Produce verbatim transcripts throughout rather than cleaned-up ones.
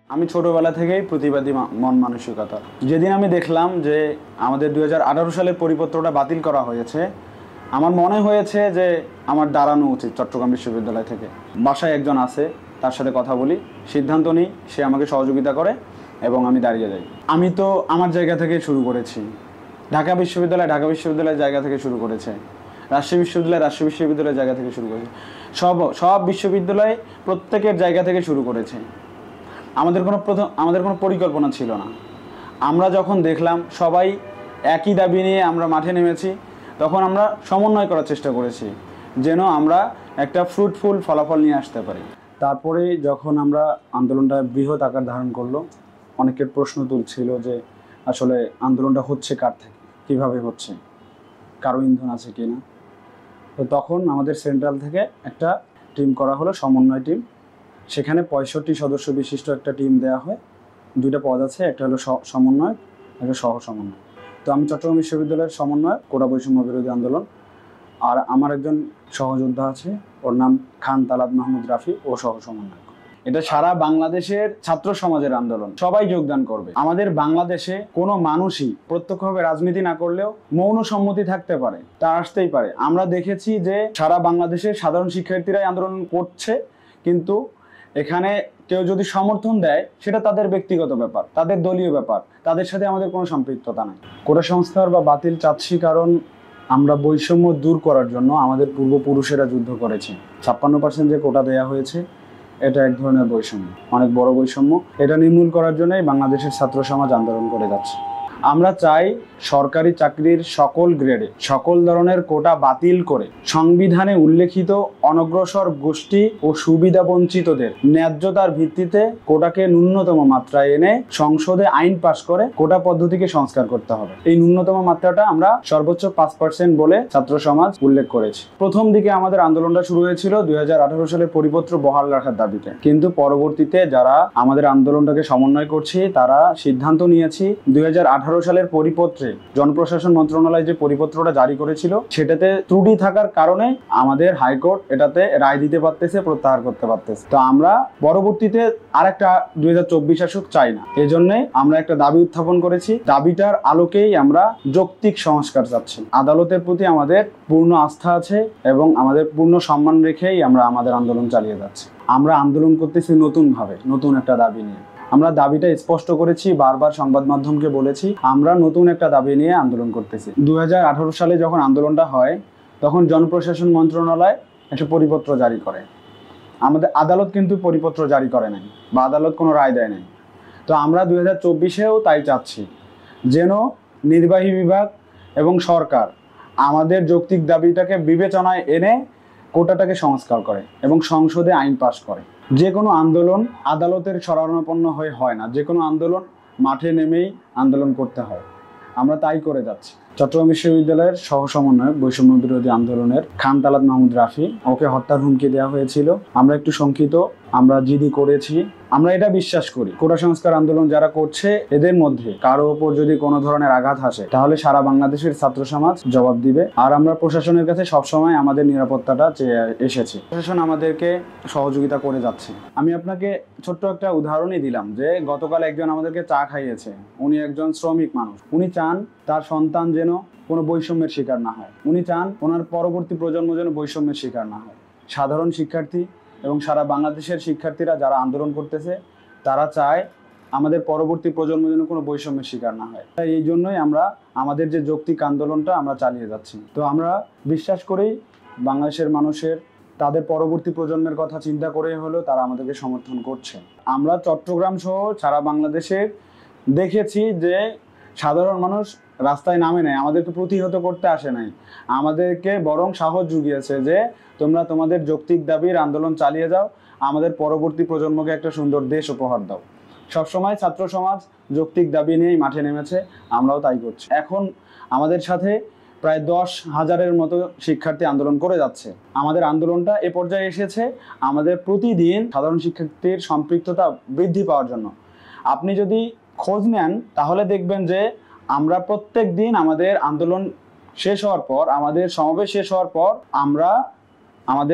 আমি ছোটবেলা থেকেই প্রতিবাদী মন মানসিকতা। যেদিন আমি দেখলাম যে আমাদের দুই হাজার আঠারো সালের পরিপত্রটা বাতিল করা হয়েছে, আমার মনে হয়েছে যে আমার দাঁড়ানো উচিত চট্টগ্রাম বিশ্ববিদ্যালয় থেকে। বাসায় একজন আছে, তার সাথে কথা বলি, সিদ্ধান্ত নিই, সে আমাকে সহযোগিতা করে এবং আমি দাঁড়িয়ে যাই। আমি তো আমার জায়গা থেকে শুরু করেছি, ঢাকা বিশ্ববিদ্যালয় ঢাকা বিশ্ববিদ্যালয়ের জায়গা থেকে শুরু করেছে, রাজশাহী বিশ্ববিদ্যালয় রাজশাহী বিশ্ববিদ্যালয়ের জায়গা থেকে শুরু করেছে, সব সব বিশ্ববিদ্যালয় প্রত্যেকের জায়গা থেকে শুরু করেছে। আমাদের কোনো প্রথম আমাদের কোনো পরিকল্পনা ছিল না। আমরা যখন দেখলাম সবাই একই দাবি নিয়ে আমরা মাঠে নেমেছি, তখন আমরা সমন্বয় করার চেষ্টা করেছি যেন আমরা একটা ফ্রুটফুল ফলাফল নিয়ে আসতে পারি। তারপরে যখন আমরা আন্দোলনটা বৃহৎ আকার ধারণ করলো, অনেকের প্রশ্ন তুলছিল যে আসলে আন্দোলনটা হচ্ছে কার থেকে, কীভাবে হচ্ছে, কারো ইন্ধন আছে কি না। তো তখন আমাদের সেন্ট্রাল থেকে একটা টিম করা হলো, সমন্বয় টিম। সেখানে পঁয়ষট্টি সদস্য বিশিষ্ট একটা টিম দেওয়া হয়। দুইটা পদ আছে, একটা হলো সমন্বয়, একটা সহ সমন্বয়। তো আমি চট্টগ্রাম বিশ্ববিদ্যালয়ের সমন্বয়, কোটা বৈষম্য বিরোধী আন্দোলন। আর আমার একজন সহযোদ্ধা আছে, ওর নাম খান তালাত মাহমুদ রাফি, ও সহ সমন্বয়। এটা সারা বাংলাদেশের ছাত্র সমাজের আন্দোলন, সবাই যোগদান করবে। আমাদের বাংলাদেশে কোনো মানুষই প্রত্যক্ষভাবে রাজনীতি না করলেও মৌন সম্মতি থাকতে পারে, তা আসতেই পারে। আমরা দেখেছি যে সারা বাংলাদেশের সাধারণ শিক্ষার্থীরাই আন্দোলন করছে, কিন্তু এখানে কেউ যদি সমর্থন দেয় সেটা তাদের ব্যক্তিগত ব্যাপার, তাদের দলীয় ব্যাপার, তাদের সাথে আমাদের কোনো সম্পৃক্ততা নেই। কোটা সংস্কার বা বাতিল চাচ্ছি কারণ আমরা বৈষম্য দূর করার জন্য আমাদের পূর্বপুরুষেরা যুদ্ধ করেছে। ছাপ্পান্ন পার্সেন্ট যে কোটা দেওয়া হয়েছে, এটা এক ধরনের বৈষম্য, অনেক বড় বৈষম্য। এটা নির্মূল করার জন্যই বাংলাদেশের ছাত্র সমাজ আন্দোলন করে যাচ্ছে। আমরা চাই সরকারি চাকরির সকল গ্রেডে সকল ধরনের কোটা বাতিল করে সংবিধানে উল্লেখিত অনগ্রসর গোষ্ঠী ও সুবিধা বঞ্চিতদের ন্যায্যতার ভিত্তিতে কোটাকে ন্যূনতম মাত্রায় এনে সংসদে আইন পাশ করে কোটা পদ্ধতিকে সংস্কার করতে হবে। এই ন্যূনতম মাত্রাটা আমরা সর্বোচ্চ পাঁচ পার্সেন্ট বলে ছাত্র সমাজ উল্লেখ করেছি। প্রথম দিকে আমাদের আন্দোলনটা শুরু হয়েছিল দুই হাজার আঠারো সালের পরিপত্র বহাল রাখার দাবিতে, কিন্তু পরবর্তীতে যারা আমাদের আন্দোলনটাকে সমন্বয় করছি তারা সিদ্ধান্ত নিয়েছি দুই হাজার আঠারো সালের পরিপত্রে জনপ্রশাসন মন্ত্রণালয় যে পরিপত্রটা জারি করেছিল সেটাতে ত্রুটি থাকার কারণে আমাদের হাইকোর্ট এটাতে রায় দিতে পারতেছে, প্রত্যাহার করতে পারতেছে। তো আমরা পরবর্তীতে আরেকটা দুই হাজার চব্বিশ আসুক চাই না, এই জন্যে আমরা একটা দাবি উত্থাপন করেছি। দাবিটার আলোকেই আমরা যৌক্তিক সংস্কার চাচ্ছি। আদালতের প্রতি আমাদের পূর্ণ আস্থা আছে এবং আমাদের পূর্ণ সম্মান রেখেই আমরা আমাদের আন্দোলন চালিয়ে যাচ্ছি। আমরা আন্দোলন করতেছি নতুন ভাবে, নতুন একটা দাবি নিয়ে। আমরা দাবিটা স্পষ্ট করেছি, বারবার সংবাদ মাধ্যমকে বলেছি আমরা নতুন একটা দাবি নিয়ে আন্দোলন করতেছি। দুই হাজার আঠারো সালে যখন আন্দোলনটা হয় তখন জনপ্রশাসন মন্ত্রণালয় একটা পরিপত্র জারি করে। আমাদের আদালত কিন্তু পরিপত্র জারি করে নাই বা আদালত কোনো রায় দেয় নাই। তো আমরা দুই হাজার চব্বিশেও তাই চাচ্ছি যেন নির্বাহী বিভাগ এবং সরকার আমাদের যৌক্তিক দাবিটাকে বিবেচনায় এনে কোটাটাকে সংস্কার করে এবং সংসদে আইন পাশ করে। যে কোনো আন্দোলন আদালতের শরণাপন্ন হয়ে হয় না, যে কোনো আন্দোলন মাঠে নেমেই আন্দোলন করতে হয়। আমরা তাই করে যাচ্ছি। চট্টগ্রাম বিশ্ববিদ্যালয়ের সহ সমন্বয়ক বৈষম্য বিরোধী আন্দোলনের খান তালাত মাহমুদ রাফি, ওকে হত্যার হুমকি দেওয়া হয়েছিল। আমরা একটু শঙ্কিত, আমরা জিডি করেছি। আমরা এটা বিশ্বাস করি কোটা সংস্কার আন্দোলন যারা করছে এদের মধ্যে কারো ওপর যদি কোনো ধরনের আঘাত আসে তাহলে সারা বাংলাদেশের ছাত্র সমাজ জবাব দিবে। আর আমরা প্রশাসনের কাছে সবসময় আমাদের নিরাপত্তাটা চেয়ে এসেছি। প্রশাসন আমাদেরকে সহযোগিতা করে যাচ্ছে। আমি আপনাকে ছোট্ট একটা উদাহরণই দিলাম যে গতকাল একজন আমাদেরকে চা খাইয়েছে। উনি একজন শ্রমিক মানুষ, উনি চান তার সন্তান যেন কোনো বৈষম্যের শিকার না হয়, উনি চান ওনার পরবর্তী প্রজন্ম যেন বৈষম্যের শিকার না হয়। সাধারণ শিক্ষার্থী এবং সারা বাংলাদেশের শিক্ষার্থীরা যারা আন্দোলন করতেছে তারা চায় আমাদের পরবর্তী প্রজন্ম যেন কোনো বৈষম্যের শিকার না হয়। তাই এই জন্যই আমরা আমাদের যে যৌক্তিক আন্দোলনটা আমরা চালিয়ে যাচ্ছি। তো আমরা বিশ্বাস করি বাংলাদেশের মানুষের তাদের পরবর্তী প্রজন্মের কথা চিন্তা করে হলেও তারা আমাদেরকে সমর্থন করছে। আমরা চট্টগ্রাম সহ সারা বাংলাদেশে দেখেছি যে সাধারণ মানুষ রাস্তায় নামে নেয়, আমাদেরকে প্রতিহত করতে আসে নাই, আমাদেরকে বরং সাহস জুগিয়েছে যে তোমরা তোমাদের যৌক্তিক দাবির আন্দোলন চালিয়ে যাও, আমাদের পরবর্তী প্রজন্মকে একটা সুন্দর দেশ উপহার দাও। সবসময় ছাত্র সমাজ যৌক্তিক দাবি নিয়েই মাঠে নেমেছে, আমরাও তাই করছি। এখন আমাদের সাথে প্রায় দশ হাজারের মতো শিক্ষার্থী আন্দোলন করে যাচ্ছে। আমাদের আন্দোলনটা এ পর্যায়ে এসেছে আমাদের প্রতিদিন সাধারণ শিক্ষার্থীর সম্পৃক্ততা বৃদ্ধি পাওয়ার জন্য। আপনি যদি খোঁজ নেন তাহলে দেখবেন যে আমরা প্রত্যেক দিন আমাদের আন্দোলন শেষ হওয়ার পর, আমাদের সমাবেশ শেষ হওয়ার পর আমরা আমাদের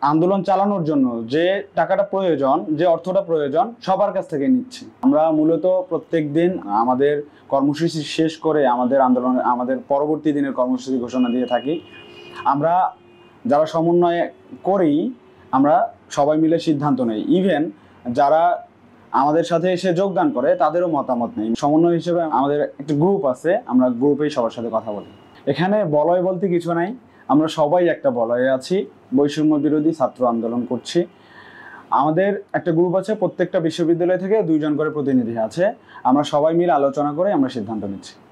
আন্দোলন চালানোর জন্য যে টাকাটা প্রয়োজন, যে অর্থটা প্রয়োজন, সবার কাছ থেকে নিচ্ছি। আমরা মূলত প্রত্যেক দিন আমাদের কর্মসূচি শেষ করে আমাদের আন্দোলন আমাদের পরবর্তী দিনের কর্মসূচি ঘোষণা দিয়ে থাকি। আমরা যারা সমন্বয় করি, আমরা সবাই মিলে সিদ্ধান্ত নেই। ইভেন যারা আমাদের সাথে এসে যোগদান করে তাদেরও মতামত নেই। সমন্বয় হিসেবে আমাদের একটা গ্রুপ আছে, আমরা গ্রুপেই সবার সাথে কথা বলি। এখানে বলয় বলতে কিছু নাই, আমরা সবাই একটা বলয়ে আছি, বৈষম্য বিরোধী ছাত্র আন্দোলন করছি। আমাদের একটা গ্রুপ আছে, প্রত্যেকটা বিশ্ববিদ্যালয় থেকে দুইজন করে প্রতিনিধি আছে। আমরা সবাই মিলে আলোচনা করে আমরা সিদ্ধান্ত নিচ্ছি।